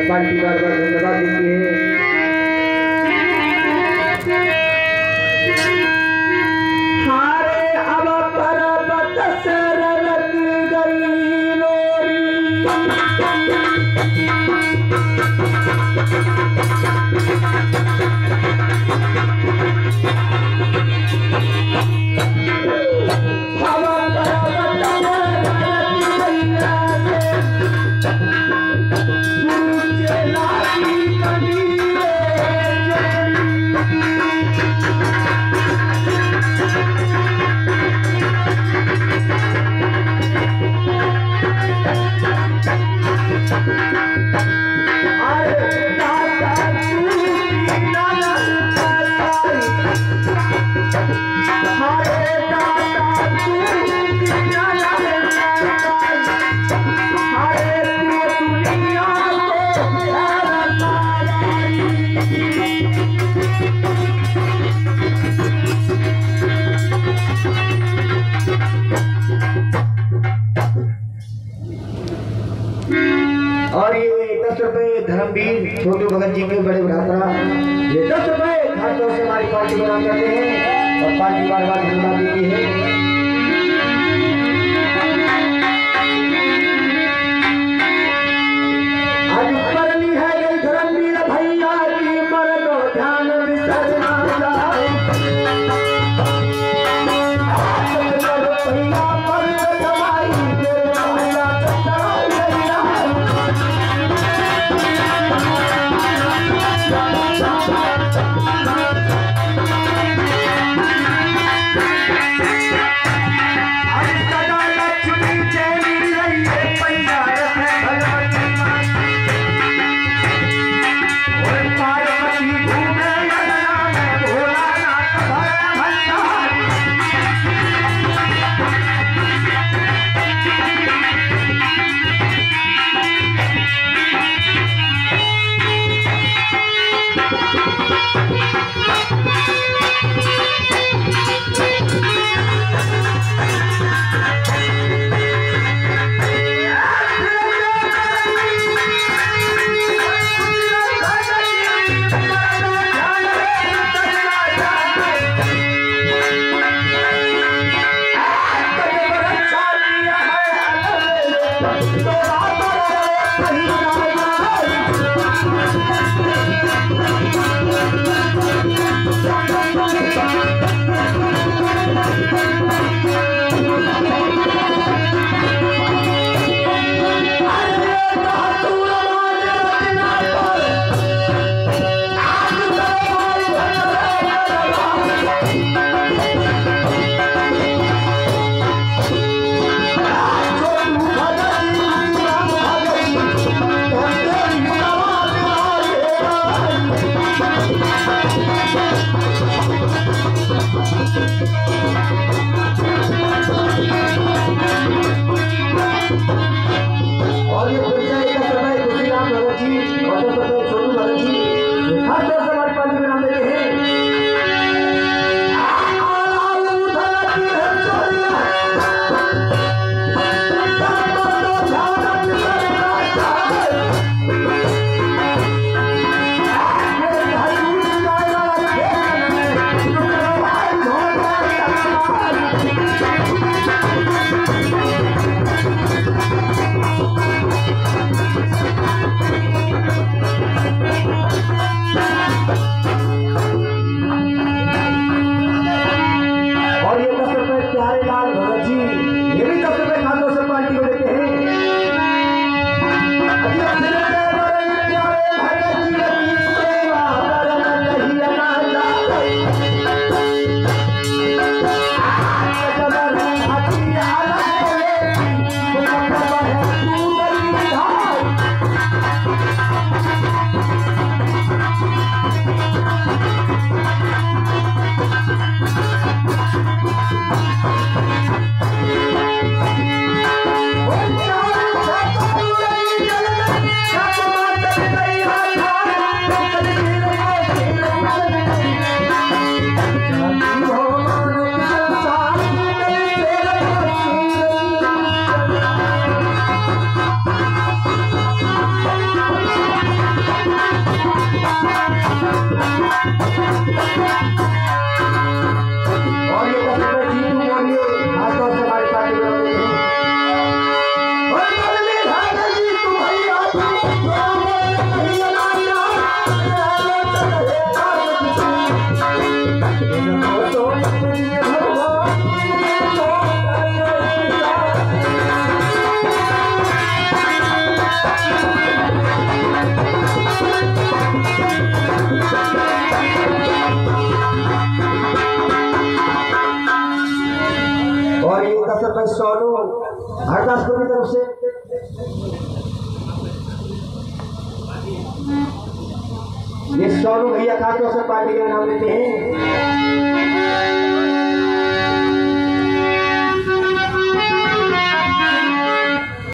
और पार्टी बार बार धन्यवाद देती है। और ये 10 रुपए धर्मवीर छोटू भगत जी के बड़े भ्राता ये 10 रुपए खासतौर से हमारी पार्टी को नाम करते हैं और पार्टी बार बार धन्यवाद देती है। आज परली है ये धर्मवीर भैया की मरनो ध्यान विसरना जाए भैया पर दवाई और ये कसरत जीतू बोलिए खासतौर से हमारी पार्टी में होते हैं। और ये कसरत भाई सोनू हरदासपुर की तरफ से ये सोनू भैया खासतौर से पार्टी का नाम लेते हैं।